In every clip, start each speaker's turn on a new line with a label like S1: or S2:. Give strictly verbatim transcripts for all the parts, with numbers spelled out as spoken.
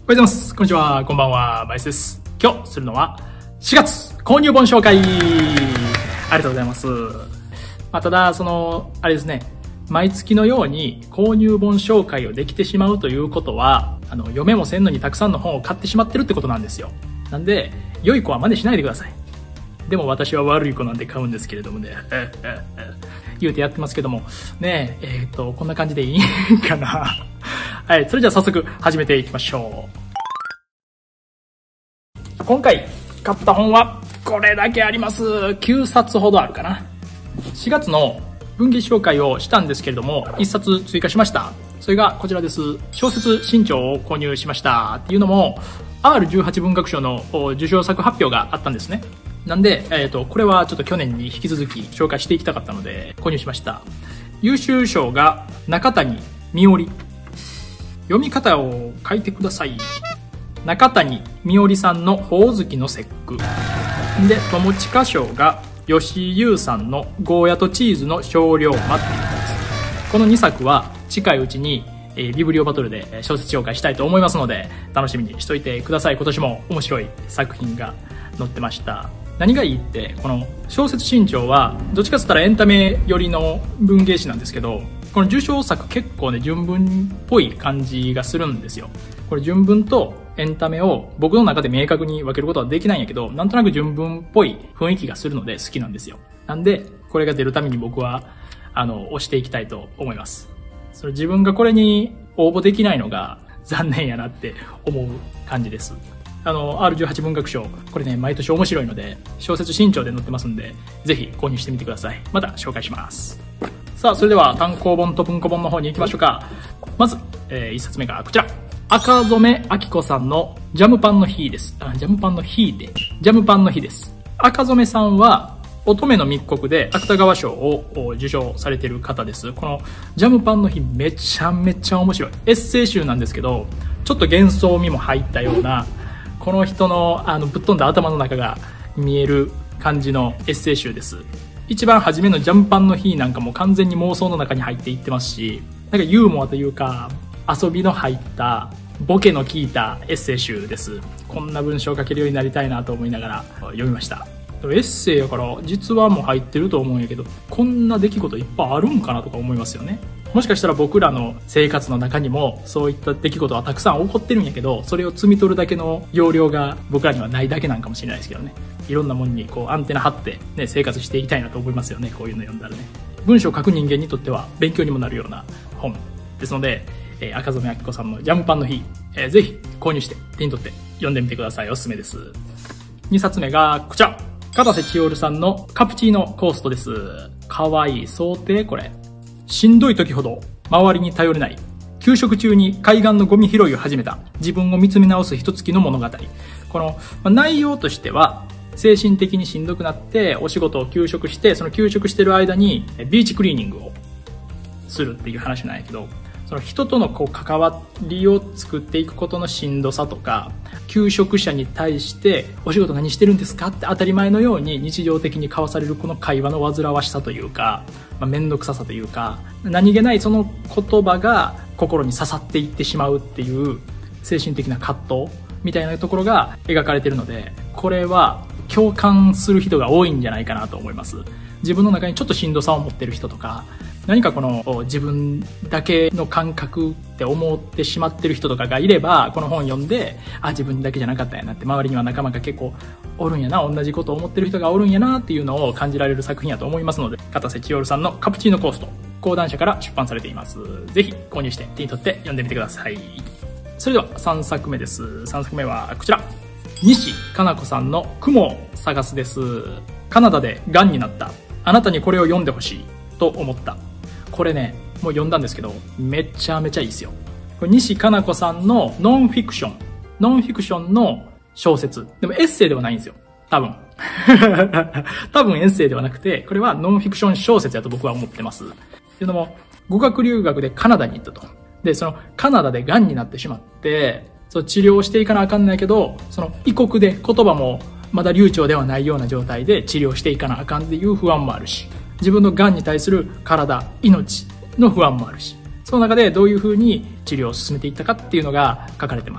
S1: おはようございます。こんにちは。こんばんは。バイスです。今日するのはしがつ購入本紹介。ありがとうございます。まあ、ただ、その、あれですね。毎月のように購入本紹介をできてしまうということは、あの、読めもせんのにたくさんの本を買ってしまってるってことなんですよ。なんで、良い子は真似しないでください。でも私は悪い子なんで買うんですけれどもね。言うてやってますけども。ねえ、えっと、こんな感じでいいかな。はい、それじゃあ早速始めていきましょう。今回買った本はこれだけあります。きゅうさつほどあるかな。しがつの文芸紹介をしたんですけれども、いっさつ追加しました。それがこちらです。小説新潮を購入しました。っていうのも、アールじゅうはち 文学賞の受賞作発表があったんですね。なんで、えっと、これはちょっと去年に引き続き紹介していきたかったので購入しました。優秀賞が中谷美織。読み方を書いてください。中谷美織さんのほおずきの節句。で、友近賞が吉井優さんのゴーヤとチーズの少量魔っていうやつです。このにさくは近いうちに、えー、ビブリオバトルで小説紹介したいと思いますので、楽しみにしといてください。今年も面白い作品が載ってました。何がいいって、この小説新潮はどっちかっつったらエンタメ寄りの文芸誌なんですけど、この受賞作結構ね、純文っぽい感じがするんですよ。これ純文とエンタメを僕の中で明確に分けることはできないんやけど、なんとなく純文っぽい雰囲気がするので好きなんですよ。なんで、これが出るために僕は、あの、押していきたいと思います。それ自分がこれに応募できないのが残念やなって思う感じです。あの、アールじゅうはち 文学賞、これね、毎年面白いので、小説新潮で載ってますんで、ぜひ購入してみてください。また紹介します。さあ、それでは単行本と文庫本の方に行きましょうか。まず、えー、いっさつめがこちら。赤染明子さんのジャムパンの日です。あ、ジャムパンの日で、ジャムパンの日です。赤染さんは、乙女の密告で芥川賞を受賞されている方です。このジャムパンの日めちゃめちゃ面白い。エッセイ集なんですけど、ちょっと幻想味も入ったような、この人のあのぶっ飛んだ頭の中が見える感じのエッセイ集です。一番初めのジャムパンの日なんかも完全に妄想の中に入っていってますし、なんかユーモアというか遊びの入ったボケの効いたエッセイ集です。こんな文章を書けるようになりたいなと思いながら読みました。エッセイやから実話も入ってると思うんやけど、こんな出来事いっぱいあるんかなとか思いますよね。もしかしたら僕らの生活の中にもそういった出来事はたくさん起こってるんやけど、それを摘み取るだけの容量が僕らにはないだけなんかもしれないですけどね。いろんなものにこうアンテナ張ってね、生活していきたいなと思いますよね。こういうの読んだらね。文章を書く人間にとっては勉強にもなるような本ですので、えー、赤染明子さんのジャムパンの日、えー、ぜひ購入して手に取って読んでみてください。おすすめです。にさつめがこちら。片瀬千織さんのカプチーノコーストです。かわいい想定これ。しんどい時ほど周りに頼れない。給食中に海岸のゴミ拾いを始めた。自分を見つめ直す一月の物語。この、まあ、内容としては、精神的にしんどくなってお仕事を休職して、その休職してる間にビーチクリーニングをするっていう話なんやけど、その人とのこう関わりを作っていくことのしんどさとか、求職者に対してお仕事何してるんですかって当たり前のように日常的に交わされるこの会話の煩わしさというか、まあ、めんどくささというか、何気ないその言葉が心に刺さっていってしまうっていう精神的な葛藤みたいなところが描かれているので、これは共感する人が多いんじゃないかなと思います。自分の中にちょっとしんどさを持ってる人とか、何かこの自分だけの感覚って思ってしまってる人とかがいれば、この本読んで、あ、自分だけじゃなかったんやなって、周りには仲間が結構おるんやな、同じことを思ってる人がおるんやなっていうのを感じられる作品やと思いますので、片瀬千織さんのカプチーノコースト、講談社から出版されています。ぜひ購入して手に取って読んでみてください。それではさんさくめです。さんさくめはこちら。西加奈子さんの雲を探すです。カナダで癌になった。あなたにこれを読んでほしいと思った。これね、もう読んだんですけど、めちゃめちゃいいですよ。これ西加奈子さんのノンフィクション。ノンフィクションの小説。でもエッセイではないんですよ。多分。多分エッセイではなくて、これはノンフィクション小説やと僕は思ってます。っていうのも、語学留学でカナダに行ったと。で、そのカナダで癌になってしまって、そう治療していかなあかんないけど、その異国で言葉もまだ流暢ではないような状態で治療していかなあかんっていう不安もあるし、自分の癌に対する体、命の不安もあるし、その中でどういう風に治療を進めていったかっていうのが書かれてます。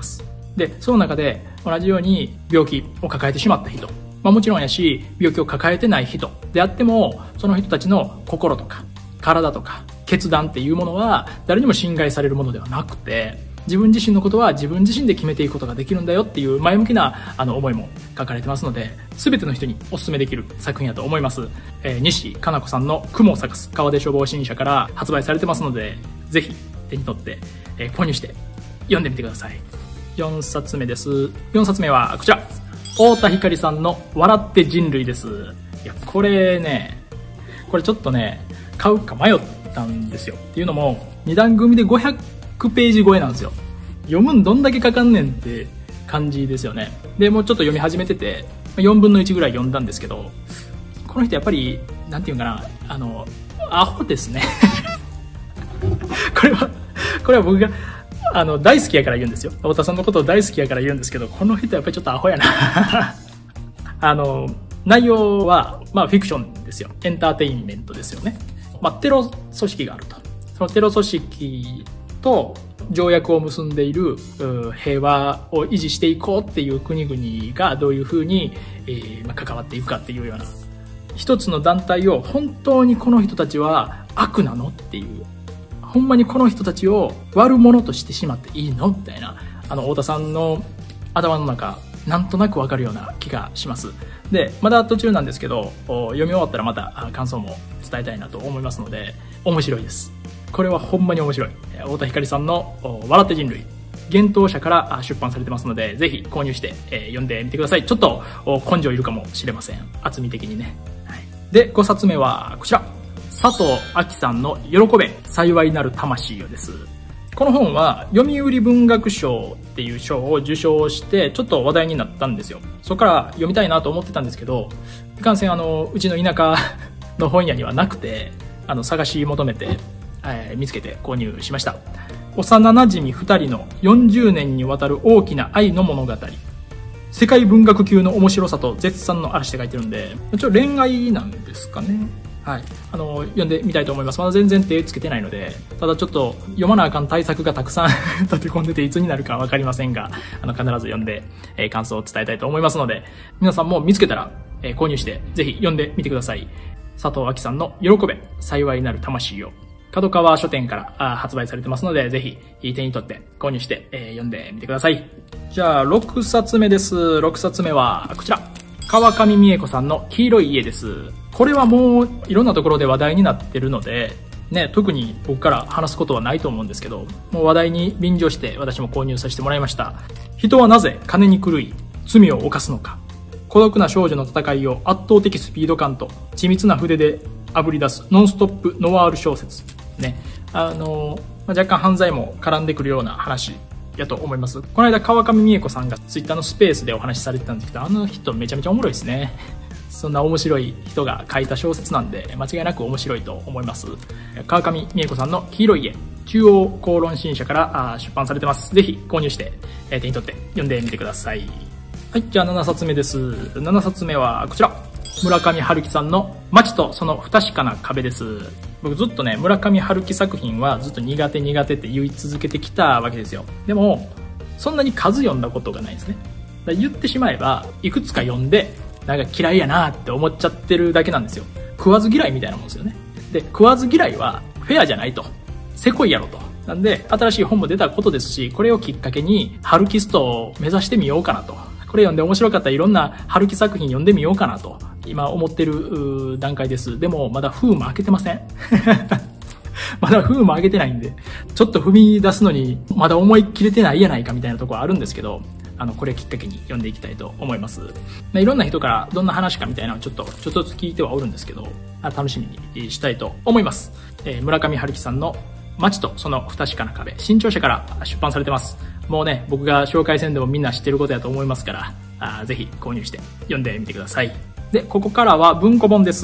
S1: で、その中で同じように病気を抱えてしまった人、まあもちろんやし、病気を抱えてない人であっても、その人たちの心とか、体とか、決断っていうものは誰にも侵害されるものではなくて、自分自身のことは自分自身で決めていくことができるんだよっていう前向きなあの思いも書かれてますので、全ての人にお勧めできる作品だと思います。えー、西加奈子さんの雲を咲かす川出処方新社から発売されてますので、ぜひ手に取って、えー、購入して読んでみてください。よんさつめです。よんさつめはこちら。太田光さんの笑って人類です。いや、これね、これちょっとね、買うか迷ったんですよ。っていうのも、にだん組でごひゃくページ超えなんですよ。読むんどんだけかかんねんって感じですよね。で、もうちょっと読み始めてて、よんぶんのいちぐらい読んだんですけど、この人やっぱり、なんていうかな、あの、アホですね。これは、これは僕が、あの、大好きやから言うんですよ。太田さんのことを大好きやから言うんですけど、この人やっぱりちょっとアホやな。あの、内容は、まあフィクションですよ。エンターテインメントですよね。まあテロ組織があると。そのテロ組織と条約を結んでいる平和を維持していこうっていう国々がどういうふうに、えーまあ、関わっていくかっていうような。一つの団体を本当にこの人たちは悪なのっていう。ほんまにこの人たちを悪者としてしまっていいのみたいな、あの、太田さんの頭の中、なんとなくわかるような気がします。で、まだ途中なんですけど、読み終わったらまた感想も伝えたいなと思いますので、面白いです。これはほんまに面白い。太田光さんの笑って人類。幻冬社から出版されてますので、ぜひ購入して、えー、読んでみてください。ちょっと根性いるかもしれません。厚み的にね。はい、で、ごさつめはこちら。佐藤亜希さんの喜べ、幸いなる魂よです。この本は読売文学賞っていう賞を受賞してちょっと話題になったんですよ。そこから読みたいなと思ってたんですけど、いかんせんあの、うちの田舎の本屋にはなくて、あの、探し求めて、えー、見つけて購入しました。幼馴染ふたりのよんじゅうねんにわたる大きな愛の物語。世界文学級の面白さと絶賛の嵐って書いてるんで、ちょっと恋愛なんですかね。はい。あの、読んでみたいと思います。まだ全然手つけてないので、ただちょっと読まなあかん対策がたくさん立て込んでていつになるかわかりませんが、あの、必ず読んで、えー、感想を伝えたいと思いますので、皆さんも見つけたら、えー、購入して、ぜひ読んでみてください。佐藤亜希さんの喜べ、幸いなる魂を。角川書店から発売されてますので、ぜひ手に取って購入して、えー、読んでみてください。じゃあ、ろくさつめです。ろくさつめはこちら。川上美恵子さんの黄色い家です。これはもういろんなところで話題になってるので、ね、特に僕から話すことはないと思うんですけど、もう話題に便乗して私も購入させてもらいました。人はなぜ金に狂い、罪を犯すのか。孤独な少女の戦いを圧倒的スピード感と緻密な筆で炙り出すノンストップノワール小説。ね。あの、若干犯罪も絡んでくるような話やと思います。この間川上美恵子さんがツイッターのスペースでお話しされてたんですけど、あの人めちゃめちゃおもろいですね。そんな面白い人が書いた小説なんで、間違いなく面白いと思います。川上美恵子さんの黄色い家、中央公論新社から出版されてます。ぜひ購入して手に取って読んでみてください。はい、じゃあななさつめです。ななさつめはこちら。村上春樹さんの街とその不確かな壁です。僕ずっとね、村上春樹作品はずっと苦手苦手って言い続けてきたわけですよ。でも、そんなに数読んだことがないですね。だから言ってしまえば、いくつか読んで、なんか嫌いやなって思っちゃってるだけなんですよ。食わず嫌いみたいなもんですよね。で、食わず嫌いはフェアじゃないと。せこいやろと。なんで、新しい本も出たことですし、これをきっかけに、春キストを目指してみようかなと。これ読んで面白かったらいろんな春樹作品読んでみようかなと、今思ってる段階です。でも、まだ封も開けてません。まだ封も開けてないんで、ちょっと踏み出すのに、まだ思い切れてないやないかみたいなところあるんですけど、あの、これきっかけに読んでいきたいと思います。まあ、いろんな人からどんな話かみたいなのをちょっと、ちょっとずつ聞いてはおるんですけど、楽しみにしたいと思います。えー、村上春樹さんの街とその不確かな壁、新潮社から出版されてます。もうね、僕が紹介せんでもみんな知ってることやと思いますから、あぜひ購入して読んでみてください。で、ここからは文庫本です。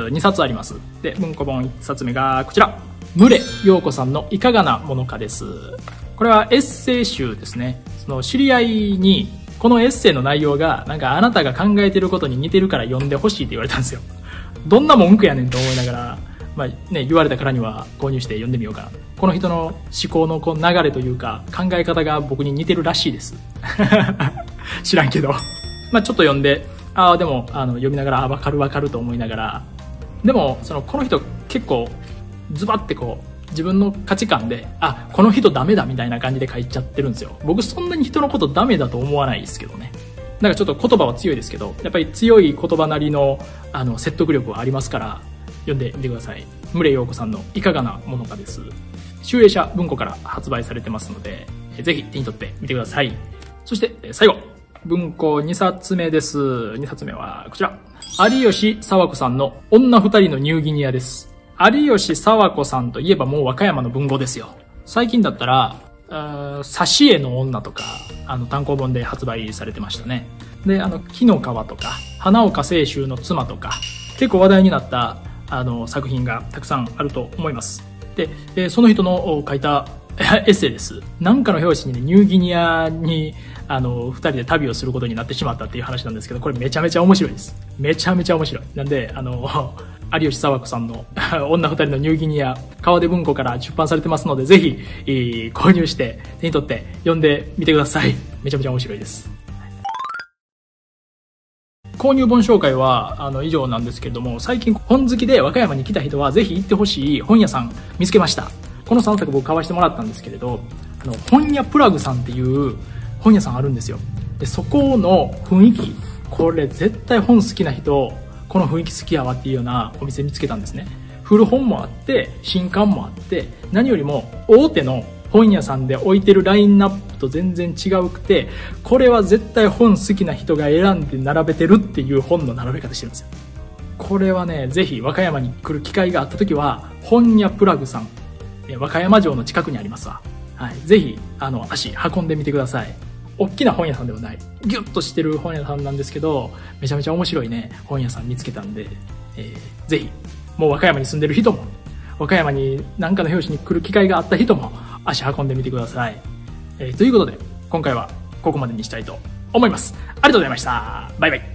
S1: にさつあります。で、文庫本いっさつめがこちら。牟礼陽子さんのいかがなものかです。これはエッセイ集ですね。その知り合いに、このエッセイの内容が、なんかあなたが考えてることに似てるから読んでほしいって言われたんですよ。どんな文句やねんと思いながら、 まあね、言われたからには購入して読んでみようかな。この人の思考のこう流れというか考え方が僕に似てるらしいです。知らんけど。まあちょっと読んで、ああ、でもあの読みながら、あ、わかるわかると思いながら、でもそのこの人結構ズバってこう自分の価値観で、あ、この人ダメだみたいな感じで書いちゃってるんですよ。僕そんなに人のことダメだと思わないですけどね。なんかちょっと言葉は強いですけど、やっぱり強い言葉なりのあの説得力はありますから、読んでみてください。牟礼陽子さんのいかがなものかです。集英社文庫から発売されてますので、ぜひ手に取ってみてください。そして最後、文庫にさつめです。にさつめはこちら。有吉佐和子さんの女二人のニューギニアです。有吉佐和子さんといえばもう和歌山の文豪ですよ。最近だったら、挿絵の女とか、あの単行本で発売されてましたね。で、あの、木の皮とか、花岡清舟の妻とか、結構話題になったあの作品がたくさんあると思います。で、えー、その人の書いたエッセイです。なんかの表紙にね、ニューギニアに、あの、二人で旅をすることになってしまったっていう話なんですけど、これめちゃめちゃ面白いです。めちゃめちゃ面白い。なんで、あの、有吉佐和子さんの女二人のニューギニア、川出文庫から出版されてますので、ぜひ、えー、購入して手に取って読んでみてください。めちゃめちゃ面白いです。購入本紹介はあの以上なんですけれども、最近本好きで和歌山に来た人はぜひ行ってほしい本屋さん見つけました。このさんさく僕買わせてもらったんですけれど、あの本屋プラグさんっていう本屋さんあるんですよ。で、そこの雰囲気、これ絶対本好きな人、この雰囲気好きやわっていうようなお店見つけたんですね。古本もあって、新刊もあって、何よりも大手の本屋さんで置いてるラインナップと全然違うくて、これは絶対本好きな人が選んで並べてるっていう本の並べ方してるんですよ。これはね、ぜひ和歌山に来る機会があった時は、本屋プラグさん、和歌山城の近くにありますわ。はい、ぜひあの足運んでみてください。大きな本屋さんではない、ギュッとしてる本屋さんなんですけど、めちゃめちゃ面白いね本屋さん見つけたんで、えー、ぜひもう和歌山に住んでる人も、和歌山に何かの表紙に来る機会があった人も足運んでみてください。えー、ということで今回はここまでにしたいと思います。ありがとうございました。バイバイ。